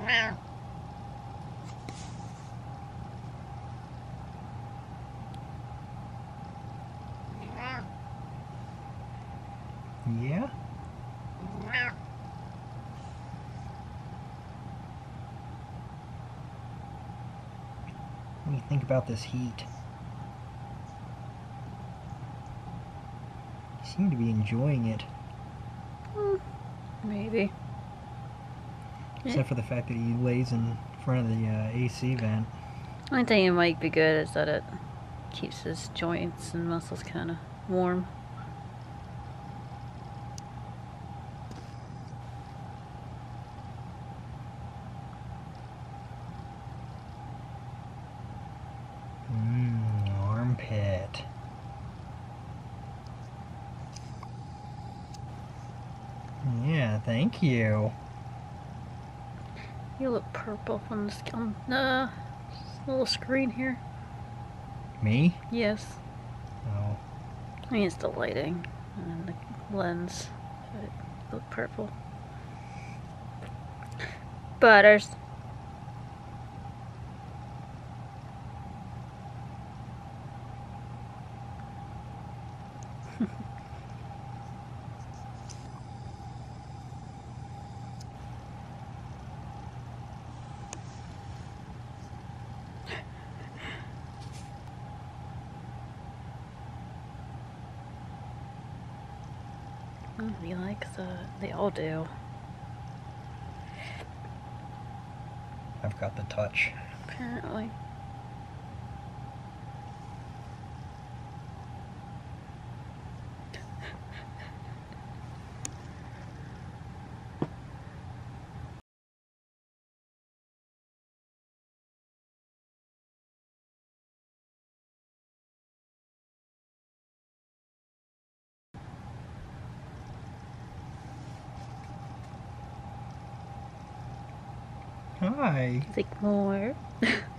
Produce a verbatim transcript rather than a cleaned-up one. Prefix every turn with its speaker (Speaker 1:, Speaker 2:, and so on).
Speaker 1: Yeah? What do you think about this heat? You seem to be enjoying it.
Speaker 2: Mm, maybe.
Speaker 1: Except for the fact that he lays in front of the uh, A C vent.
Speaker 2: Only thing it might be good is that it keeps his joints and muscles kind of warm.
Speaker 1: Mmm, armpit. Yeah, thank you.
Speaker 2: You look purple on the on the little screen here.
Speaker 1: Me?
Speaker 2: Yes.
Speaker 1: Oh.
Speaker 2: I mean, it's the lighting and then the lens. But it look purple. Butters. He likes that. They all do.
Speaker 1: I've got the touch.
Speaker 2: Apparently.
Speaker 1: Hi.
Speaker 2: Think more.